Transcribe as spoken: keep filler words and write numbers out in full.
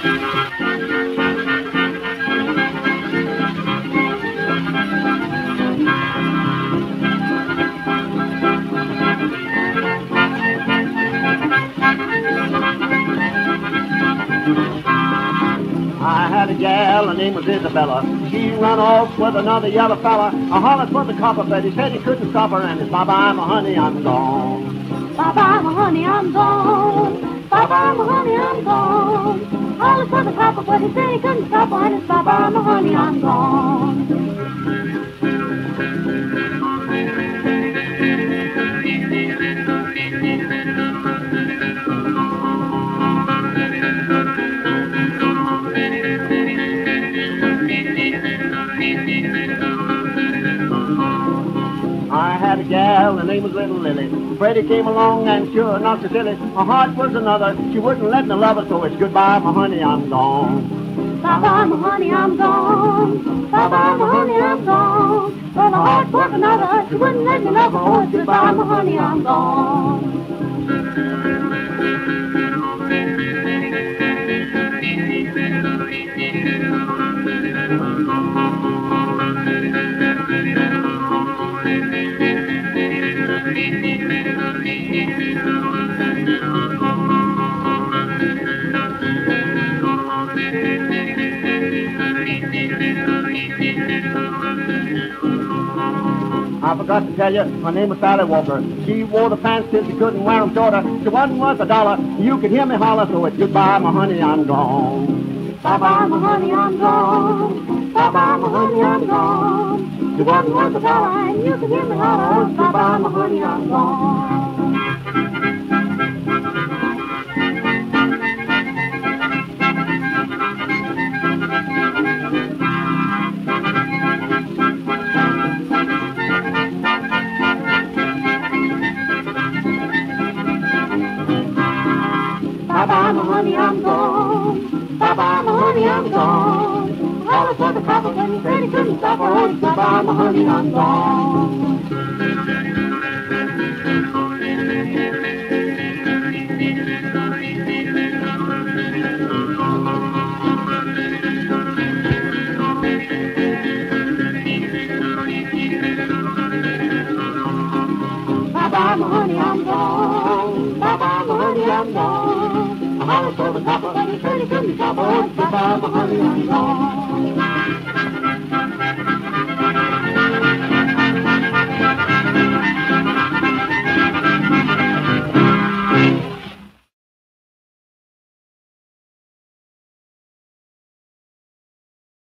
I had a gal, her name was Isabella. She run off with another yellow fella. I hollered for the copper, but he said he couldn't stop her, and it's bye-bye, my honey, I'm gone. Bye-bye, my honey, I'm gone. Bye-bye, my honey, I'm gone. Hollered for the copper, but he said he couldn't stop her, and it's bye-bye, my honey, I'm gone. I had a gal, her name was Little Lily. Freddie came along and sure knocked her silly. My heart was another, she wouldn't let me love her, so it's goodbye, my honey, I'm gone. Bye-bye, my honey, I'm gone. Bye-bye, my honey, I'm gone. Well, my heart was another, she wouldn't let me love her, so it's goodbye, my honey, I'm gone. I forgot to tell you, my name was Sally Walker. She wore the pants till she couldn't wear them shorter. She wasn't worth a dollar. You could hear me holler, so it's goodbye, my honey, I'm gone. Bye-bye, my honey, I'm gone. Bye-bye, my honey, I'm gone. She wasn't worth a dollar, and you could hear me holler, bye-bye, my honey, I'm gone. Bye-bye, my honey, I'm gone. Bye-bye, my honey, I'm gone. Hollered for the copper, but he said he couldn't stop her. Oh, bye-bye, my honey, I'm gone. Bye-bye, my honey, I'm gone. Bye-bye, my honey, I'm gone. I hollered for the copper, but he said he couldn't stop her. Oh, bye-bye, my honey, I'm gone.